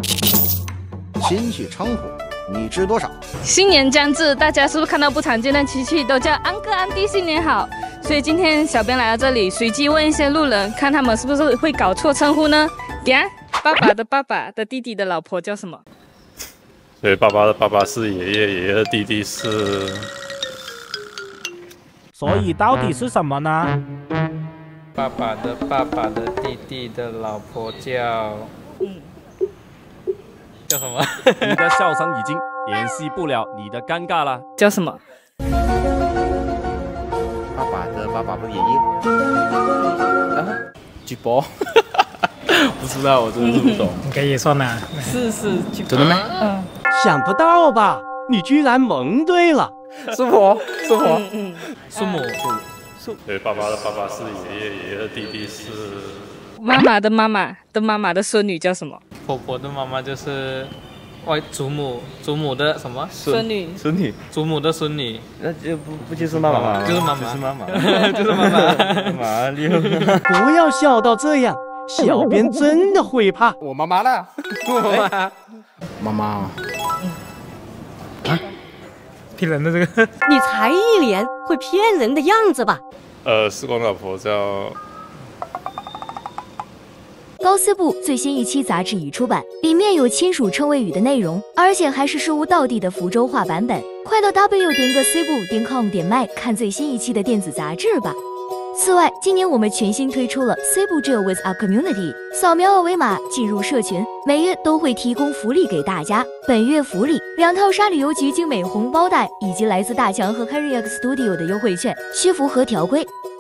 亲戚称呼，你知多少？ 新年将至，大家是不是看到不常见的亲戚都叫安哥安弟新年好？所以今天小编来到这里，随机问一些路人，看他们是不是会搞错称呼呢？点，爸爸的爸爸的弟弟的老婆叫什么？ 所以爸爸的爸爸是爷爷，爷爷的弟弟是。 所以到底是什么呢？ 爸爸的爸爸的弟弟的老婆叫叫什么？ 你的笑声已经掩饰不了你的尴尬了。 叫什么？ 爸爸的爸爸不是爷爷啊？举报？不知道，我真的是不懂。 应该也算啦。 是真的吗？ 想不到吧？你居然蒙对了。 是我， 父母。 所以爸爸的爸爸是爷爷，爷爷的弟弟是。 妈妈的妈妈的妈妈的孙女叫什么？ 婆婆的妈妈就是祖母，祖母的什么？ 孙女。 祖母的孙女。 那就不就是妈妈吗？ 就是妈妈， 就是妈妈， 就是妈妈。 妈溜。 不要笑到这样，小编真的会怕。 我妈妈啦，我妈妈。 骗人的这个。 你才一脸会骗人的样子吧？ 时光老婆叫。 高斯部最新一期杂志已出版，里面有亲属称谓语的内容，而且还是事无道地的福州话版本。快到 w.cbu.com.my 看最新一期的电子杂志吧。此外，今年我们全新推出了 Cebu Jail with a Community， 扫描二维码进入社群，每月都会提供福利给大家。本月福利2套沙旅游局精美红包袋，以及来自大强和 HarryX Studio 的优惠券，需符合条规。